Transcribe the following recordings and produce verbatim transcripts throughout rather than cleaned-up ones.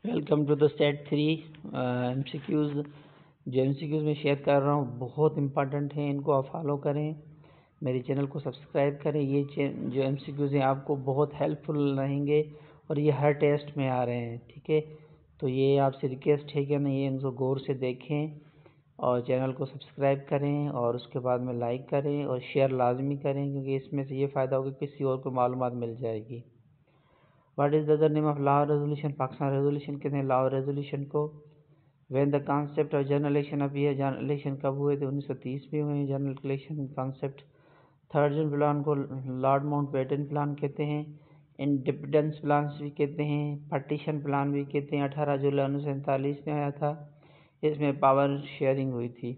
Welcome to the set three M C Qs. जो M C Qs में share कर रहा हूँ बहुत इंपॉर्टेंट हैं, इनको आप फॉलो करें, मेरे चैनल को सब्सक्राइब करें। ये जो एम सी क्यूज़ हैं आपको बहुत हेल्पफुल रहेंगे और ये हर टेस्ट में आ रहे हैं, ठीक है। तो ये आपसे रिक्वेस्ट है कि ना ये इनको गौर से देखें और चैनल को सब्सक्राइब करें और उसके बाद में लाइक करें और शेयर लाजमी करें, क्योंकि इसमें से ये फ़ायदा होगा किसी और को मालूमात मिल जाएगी। What is the other name of Lahore Resolution? Pakistan resolution कहते हैं लाहौर रेजोल्यूशन को। When the concept of general election appeared, general election कब हुए थे? उन्नीस सौ तीस में हुए general election concept. Third June plan को लॉर्ड माउंटबेटन प्लान कहते हैं, इंडिपेंडेंस प्लान भी कहते हैं, पार्टीशन प्लान भी कहते हैं। अठारह जुलाई उन्नीस सौ सैंतालीस में आया था, इसमें पावर शेयरिंग हुई थी।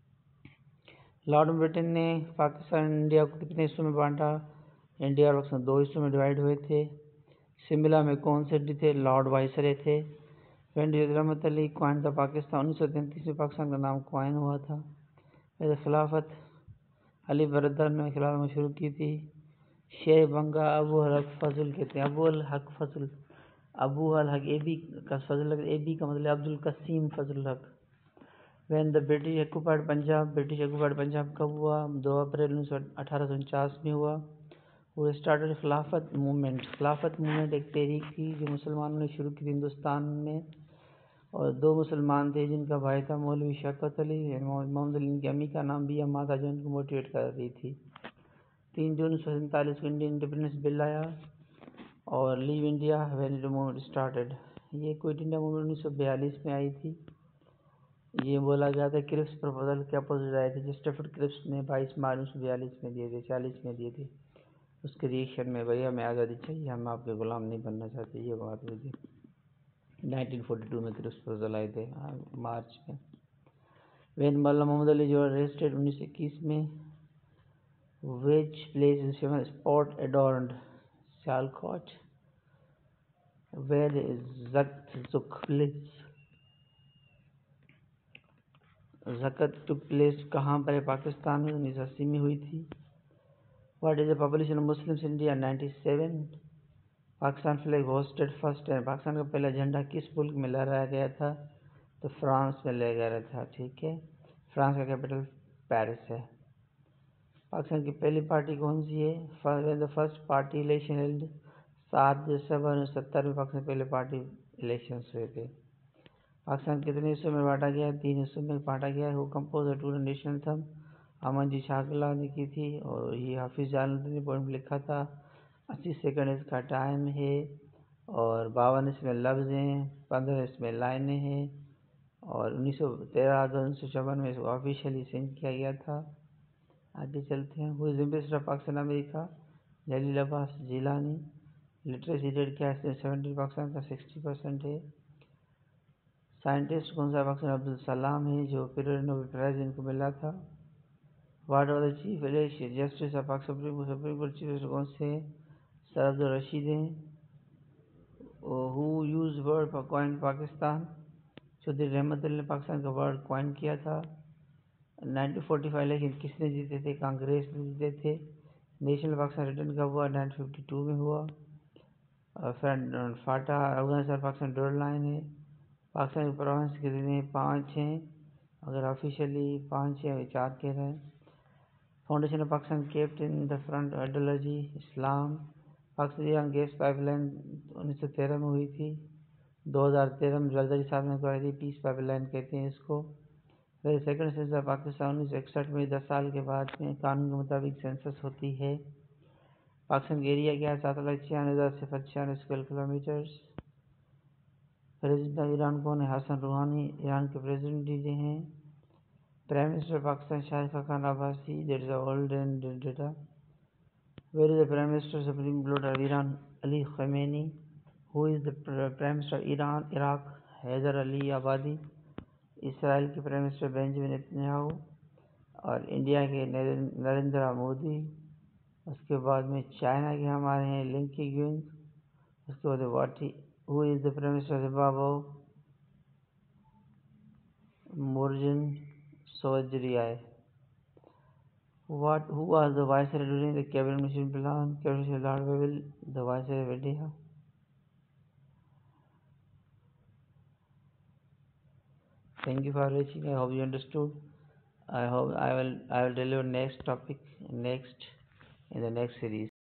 लॉर्ड माउंटबेटन ने पाकिस्तान इंडिया को कितने हिस्सों में बांटा? इंडिया और पाकिस्तान दो हिस्सों में डिवाइड हुए थे। शिमला में कौन से थे? लॉर्ड वाइसरे थे। वेंड रहमत अली क्वाइन था पाकिस्तान, उन्नीस सौ तैंतीस में पाकिस्तान का नाम क्वाइन हुआ था। वैसे खिलाफत अली बरदर ने खिलाफत शुरू की थी। शेर बंगा अबू अल हक फजल कहते हैं, अबू अल हक फजल, अबू अल हक ए बी का फजल, ए बी का मतलब Abdul Qasim Fazal Haq. When the British occupied Punjab, British occupied Punjab कब हुआ? दो अप्रैल उन्नीस सौ अठारह सौ उनचास में हुआ। वो स्टार्टेड खिलाफत मूवमेंट। खिलाफत मूवमेंट एक तहरीक थी जो मुसलमानों ने शुरू की थी हिंदुस्तान में, और दो मुसलमान थे जिनका भाई था मौलवी शौकत अली, मोहम्मद अली की अम्मी का नाम भी अम्मा था जो उनको मोटिवेट कर रही थी। तीन जून उन्नीस सौ सैंतालीस को इंडियन इंडिपेंडेंस बिल आया और leave India when it movement started. ये क्विट इंडिया मूवमेंट उन्नीस सौ बयालीस में आई थी। ये बोला गया था क्रिप्स प्रपोजल के अपोजिट आए थे, जो स्टेफर्ड क्रिप्स ने बाईस मार्च उन्नीस सौ बयालीस में दिए थे, चालीस में दिए थे। उसके रिएक्शन में भैया हमें आज़ादी चाहिए, हम आपके गुलाम नहीं बनना चाहते, ये बात हुई थी। नाइनटीन फोर्टी टू में क्रिप्स प्रपोजल आए थे मार्च में। वेन मौलाना मोहम्मद अली जो अरेस्टेड उन्नीस सौ इक्कीस में। Which place is famous spot adorned Sialkot. Where is exact place, exact took place कहाँ पर है? पाकिस्तान में उन्नीस सौ अस्सी में हुई थी। What is the population of Muslims in India? ninety-seven. Pakistan flag hoisted first है। पाकिस्तान का पहला झंडा किस मुल्क में लहराया गया था? तो फ्रांस में लहराया गया था, ठीक है। फ्रांस का कैपिटल पेरिस है। पाकिस्तान की पहली पार्टी कौन सी है? The first party election held सात दिसंबर उन्नीस सौ सत्तर में पाकिस्तान पहले पार्टी इलेक्शन हुए थे। पाकिस्तान कितने हिस्सों में बांटा गया है? तीन हिस्सों में बांटा गया है। वो कंपोज टू नेशनल थम अमन जी शाकिला ने की थी और ये हाफिज जालंधर ने पॉइंट लिखा था। अस्सी सेकंड इसका टाइम है और बावन इसमें लफ्ज़ हैं, पंद्रह इसमें लाइनें हैं और उन्नीस सौ तेरह अगस्त उन्नीस सौ चौवन में इसको ऑफिशियली सेंड किया गया था। आगे चलते हैं। Who is ambassador of Pakistan America? Jalil Abbas Jilani. Literacy rate क्या है? सेवेंटी पाकिस्तान का सिक्सटी परसेंट है। साइंटिस्ट कौन सा? पाकिस्तान अब्दुल सलाम है जो पीरियड नोबेल प्राइज इनको मिला था। What are the chief justice of Pak supreme supreme court chief justice कौन से? सर अब्दुल रशीद हैं। Who use word for coin Pakistan? Chaudhry Rehmat Ali ने पाकिस्तान का वर्ड कॉइन किया था। नाइनटीन फोर्टी फाइव इलेक्शन किसने जीते थे? कांग्रेस ने जीते थे। नेशनल पाकिस्तान रिटर्न कब हुआ? नाइनटीन फिफ्टी टू में हुआ। फाटा अफगानिस्तान पाकिस्तान डोर लाइन है। पाकिस्तान की प्रोविंस कितने? पाँच हैं, अगर ऑफिशियली पाँच है, चार कह रहे हैं। Foundation of Pakistan kept in the front ideology इस्लाम। पाकिस्तान गैस पाइपलाइन उन्नीस सौ तेरह में हुई थी। दो हज़ार तेरह में जलदरी साहब ने करवाई थी, पीस पाइपलाइन कहते हैं इसको। फिर सेकंड सेंसस पाकिस्तान उन्नीस सौ इकसठ में दस साल के बाद में कानून के मुताबिक सेंसस होती है। पाकिस्तान का एरिया क्या है? सात लाख छियानवे हज़ार सिफर छियानवे square kilometers. President of Iran कौन है? हसन रूहानी ईरान के प्रेसिडेंट जी हैं। प्राइम मिनिस्टर पाकिस्तान शारिका Khan Abbasi, that is old and data. Where is the prime minister supreme lord of Iran? Ali Khamenei. Who is the prime minister Iran Iraq? Haider Ali Abadi. Israel के prime minister Benjamin Netanyahu और India के नरेंद्र मोदी। उसके बाद में China के हमारे हैं लिंकी ग्यूंग। उसके बाद what who is the prime minister Zimbabwe? Morgan सोजरियाय। What who was the viceroy during the cabinet mission plan? Cabinet Lord Wavell, the viceroy of India. Thank you for watching. I hope you understood. I hope I will I will deliver next topic next in the next series.